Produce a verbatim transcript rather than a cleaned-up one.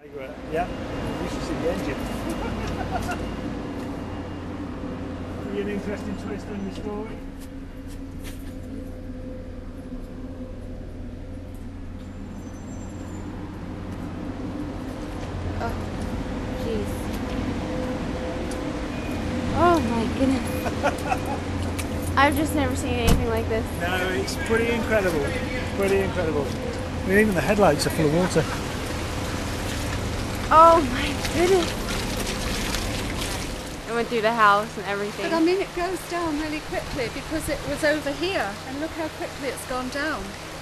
Yeah, you should see the engine. Be an interesting twist on your story. Oh, jeez. Oh my goodness. I've just never seen anything like this. No, it's pretty incredible. It's pretty incredible. I mean, even the headlights are full of water. Oh my goodness. It went through the house and everything. But I mean, it goes down really quickly because it was over here, and look how quickly it's gone down.